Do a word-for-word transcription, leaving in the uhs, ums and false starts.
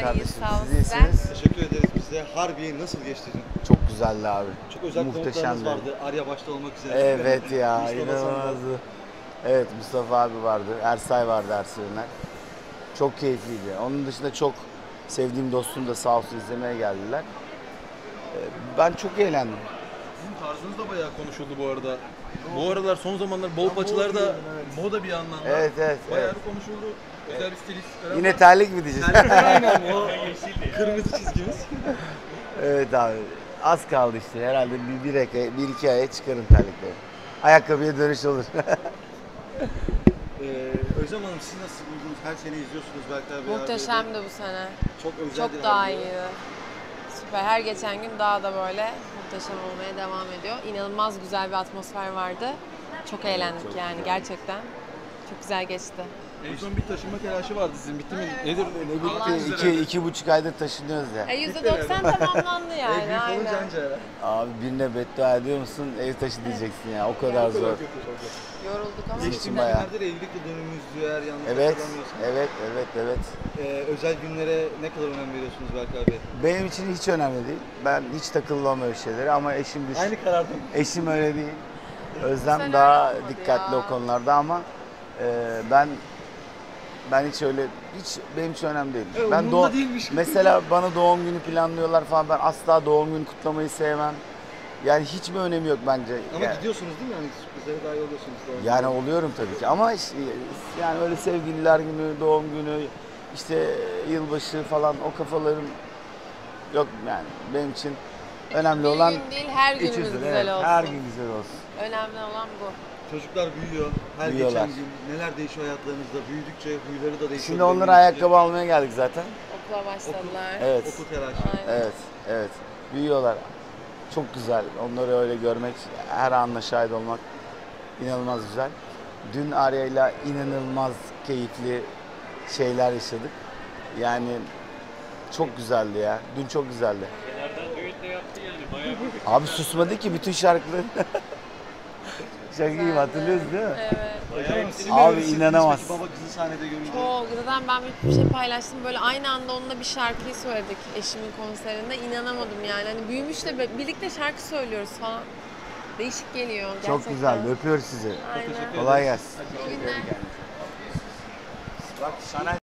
kardeşim. sağ olun. Siz iyisiniz. Teşekkür ederiz bize. Harbiye nasıl geçti dün? Çok güzeldi abi. Çok özel konuklarınız Muhteşemdi. vardı. Arya başta olmak üzere. Evet ya, Mustafa Sandal. inanılmazdı. Evet, Mustafa abi vardı, Ersay vardı, Ersay Öner. Çok keyifliydi. Onun dışında çok sevdiğim dostum da sağ olsun izlemeye geldiler. Ee, Ben çok eğlendim. Sizin tarzınız da bayağı konuşuldu bu arada. Bu aralar son zamanlar bol paçalar da moda bir anlamda. Evet, evet, Bayağı evet. bir konuşuldu. Özel bir stilist falan Yine var. terlik mi diyeceğiz? Aynen o kırmızı çizgimiz. Evet abi, az kaldı işte. Herhalde bir, bir, iki, bir iki aya çıkarım terlikleri. Ayakkabıya dönüş olur. Ee, Özlem Hanım siz nasıl buldunuz? Her sene izliyorsunuz belki abi. Muhteşemdi bu sene. Çok özel Çok daha iyiydi. Süper. Her geçen gün daha da böyle muhteşem olmaya devam ediyor. İnanılmaz güzel bir atmosfer vardı. Çok eğlendik yani gerçekten. Çok güzel geçti. En son bir taşınma telaşı vardı sizin. Bitti mi? Nedir? Ne bitti? İki, iki buçuk aydır taşınıyoruz ya. E, yüzde doksan tamamlandı yani. Büyük Aynen. olunca anca herhalde. Abi birine beddua ediyor musun? Ev taşı diyeceksin ya. O kadar zor. Yorulduk ama Geçtiğimiz cidden. bayağı. günlerde evlilik yıl dönümümüzdü eğer yanlış Evet, hatırlamıyorsam. evet, evet, evet. Ee, özel günlere ne kadar önem veriyorsunuz belki abi? Benim için hiç önemli değil. Ben hiç takılmam öyle şeylere ama eşim düş. Aynı kararda mı? Eşim öyle değil. Sen Özlem öyle daha olmadı dikkatli ya. o konularda ama e, ben ben hiç öyle hiç benim için önemli değil. E, ben umurumda değilmiş. mesela bana doğum günü planlıyorlar falan, ben asla doğum günü kutlamayı sevmem. Yani hiçbir önemi yok bence. Ama yani, gidiyorsunuz değil mi? Yani sürprizlere dahil oluyorsunuz. Doğru. yani oluyorum tabii ki ama işte, yani öyle sevgililer günü, doğum günü, işte yılbaşı falan o kafalarım yok yani. Benim için önemli Bir olan gün değil, her iç günümüz yüzü, güzel evet, olsun. her gün güzel olsun. Önemli olan bu. Çocuklar büyüyor. Her Büyüyorlar. geçen gün neler değişiyor hayatlarınızda. Büyüdükçe huyları da değişiyor. Şimdi onlara ayakkabı almaya geldik zaten. Okula başladılar. Evet. Okul telaşı. Aynen. Evet, evet. Büyüyorlar. Çok güzel. Onları öyle görmek, her anla şahit olmak inanılmaz güzel. Dün Arya'yla inanılmaz keyifli şeyler yaşadık. Yani çok güzeldi ya. Dün çok güzeldi. Fener'den düet de yaptı yani bayağı bir. Abi susmadı ki bütün şarkıları. Şaka gibi hatırlıyoruz değil mi? Evet. Hocam, siz Abi, neler hissettiniz inanamaz. peki Baba kızı sahnede görünce. Çok. Zaten ben bir şey paylaştım. Böyle aynı anda onunla bir şarkıyı söyledik eşimin konserinde. İnanamadım yani. Hani büyümüş de be- birlikte şarkı söylüyoruz falan. Değişik geliyor gerçekten. Çok güzeldi. Öpüyoruz sizi. Aynen. Kolay gelsin. İyi günler. Bak sana